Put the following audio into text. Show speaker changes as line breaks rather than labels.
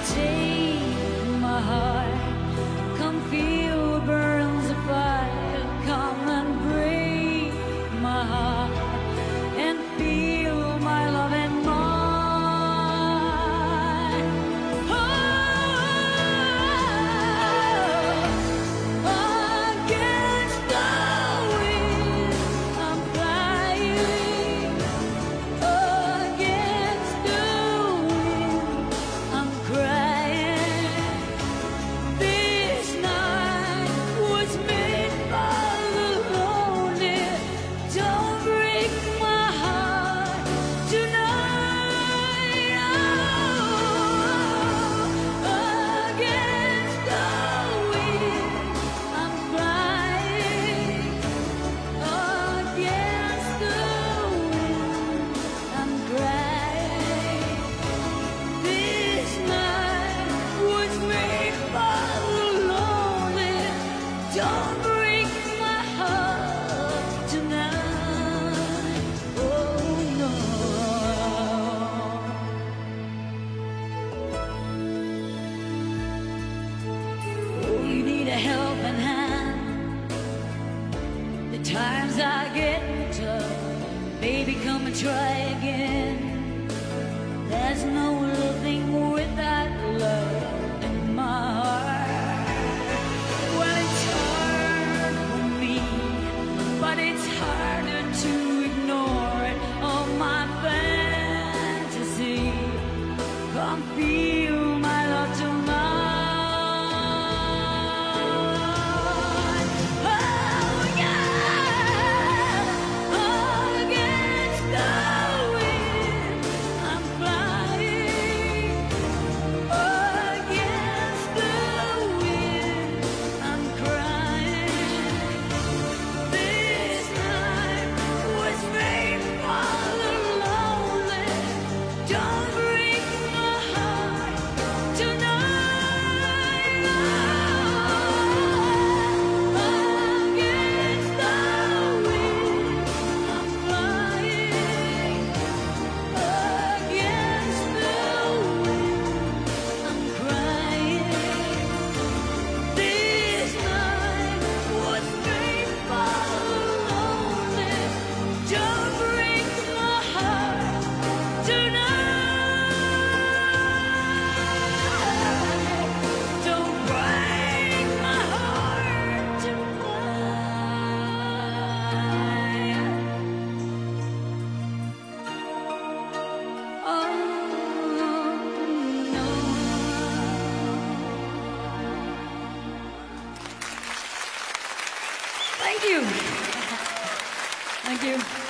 take my heart. Come feel burns of fire. Come and break my heart and feel my love and mine. Oh, against the wind, I'm flying. Against the wind, I'm crying. This night was made by the lonely. Don't break my heart tonight. Oh, against the wind, I'm flying. Against the wind, I'm crying. This night was made by the lonely. Don't break my heart tonight. Oh no. Oh, you need a helping hand. The times are getting tough. Baby, come and try again. There's no living without love in my heart. Well, it's hard for me, but it's harder to ignore it. Oh, my fantasy. Come feel my love tonight. Oh, yeah. Against the wind, I'm flying. Against the wind, I'm crying. This night was made for the lonely. Don't break my heart tonight. Against the wind, I'm flying. Against the wind, I'm crying. This night was made for the lonely. Don't break my heart tonight. Don't break my heart tonight. Oh no. Thank you. Thank you.